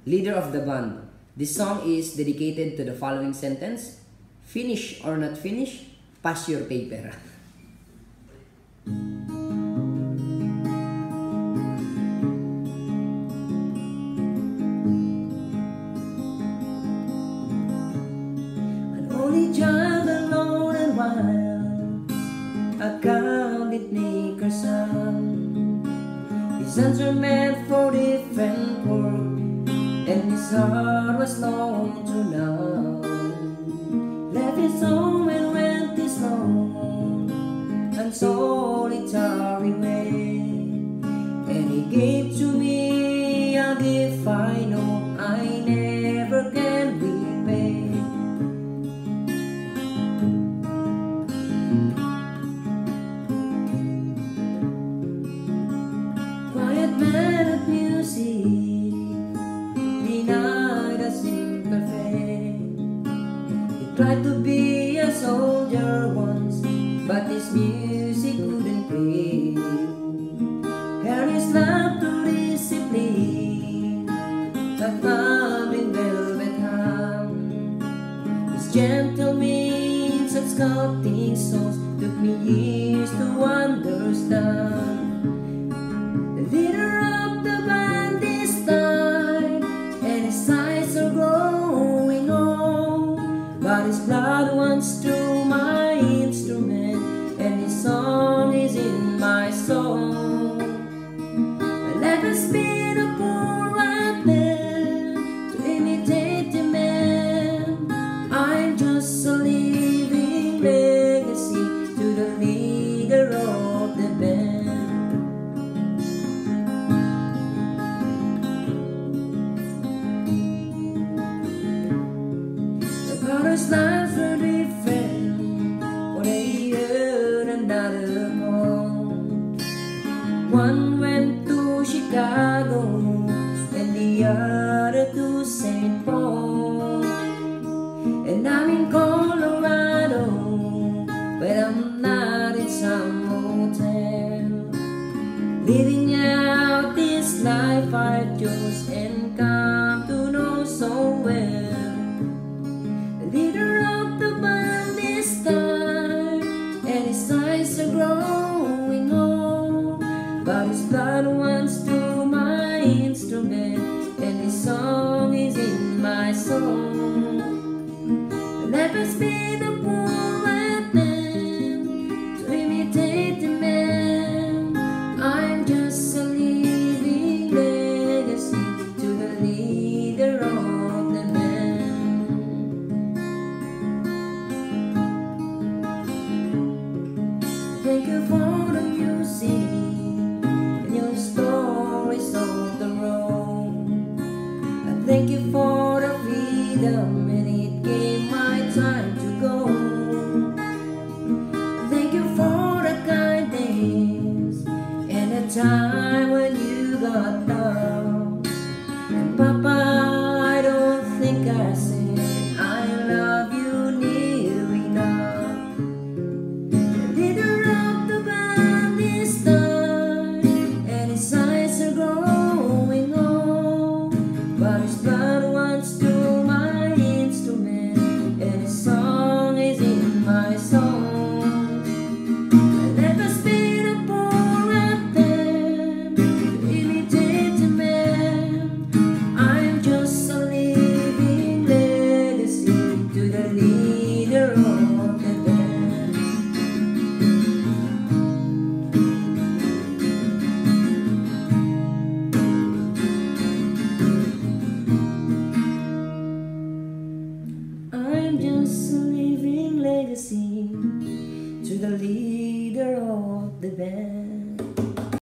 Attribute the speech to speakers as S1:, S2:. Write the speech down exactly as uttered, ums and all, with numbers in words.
S1: leader of the band. This song is dedicated to the following sentence: finish or not finish, pass your paper.
S2: An only child alone and wild, a candid maker's son. His sons were meant for different work, and his heart was long to know. Left his home and went his long and solitary way, and he gave to me a gift I know I never can repay. Quiet man of music, denied a simple faith. He tried to be a soldier once, but his music couldn't play. Carry his love to discipline that found in velvet hand. His gentle means of sculpting souls took me years to understand. The leader of the band is died, and his eyes are growing old, but his blood runs through my instrument, and his song is in my soul. Let us be the poor right there to imitate the man. I'm just a living legacy to the leader of the band. Others' lives were different, for they earned another home. One went to Chicago and the other to Saint Paul. And I'm in Colorado, but I'm not in some hotel, living out this life I chose and come to know so well. Leader of the band is tired, and his eyes are growing old, but his blood runs through my instrument, and his song is in my soul. Let us be the poor and them to imitate the man. I'm just a living legacy to the leader of the band. Thank you for the music and your stories of the road. I thank you for the freedom, and it gave my time to go. Thank you for the kindness and the time when you got down. And Papa, I don't think I said I love you near enough. The leader of the band is tired, and his eyes are growing old, but his blood runs through my instrument, and his song is in my soul. Let us be the poor and them to imitate the man. I'm just a living legacy to the leader of the band. I'm just a living legacy to the leader of the band.